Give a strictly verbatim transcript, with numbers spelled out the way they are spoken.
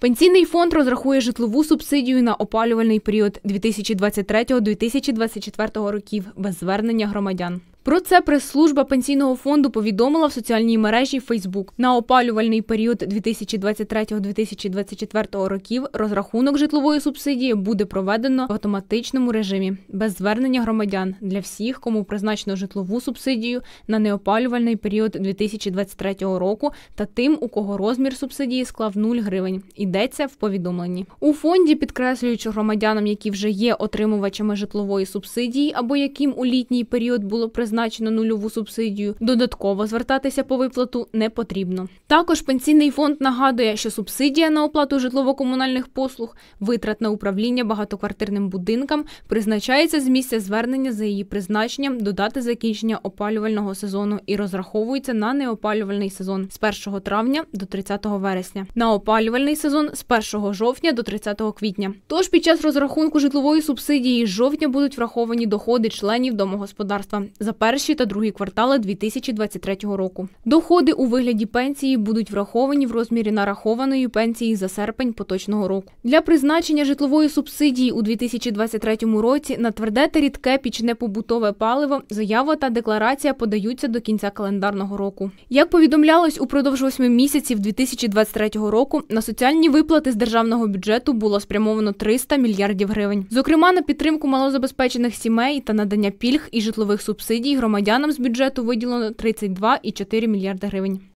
Пенсійний фонд розрахує житлову субсидію на опалювальний період дві тисячі двадцять третього - дві тисячі двадцять четвертого років без звернення громадян. Про це прес-служба Пенсійного фонду повідомила в соціальній мережі Фейсбук. На опалювальний період дві тисячі двадцять третього - дві тисячі двадцять четвертого років розрахунок житлової субсидії буде проведено в автоматичному режимі, без звернення громадян для всіх, кому призначено житлову субсидію на неопалювальний період дві тисячі двадцять третього року та тим, у кого розмір субсидії склав нуль гривень. Йдеться в повідомленні. У фонді підкреслюють, що громадянам, які вже є отримувачами житлової субсидії або яким у літній період було призначено призначено нульову субсидію, додатково звертатися по виплату не потрібно. Також Пенсійний фонд нагадує, що субсидія на оплату житлово-комунальних послуг, витрат на управління багатоквартирним будинком призначається з місця звернення за її призначенням до дати закінчення опалювального сезону і розраховується на неопалювальний сезон з першого травня до тридцятого вересня, на опалювальний сезон з першого жовтня до тридцятого квітня. Тож під час розрахунку житлової субсидії з жовтня будуть враховані доходи членів домогосподарства за перші та другі квартали дві тисячі двадцять третього року. Доходи у вигляді пенсії будуть враховані в розмірі нарахованої пенсії за серпень поточного року. Для призначення житлової субсидії у дві тисячі двадцять третьому році на тверде та рідке пічне побутове паливо заява та декларація подаються до кінця календарного року. Як повідомлялось, упродовж восьми місяців дві тисячі двадцять третього року на соціальні виплати з державного бюджету було спрямовано триста мільярдів гривень. Зокрема, на підтримку малозабезпечених сімей та надання пільг і житлових субсидій громадянам з бюджету виділено тридцять два цілих чотири мільярда гривень.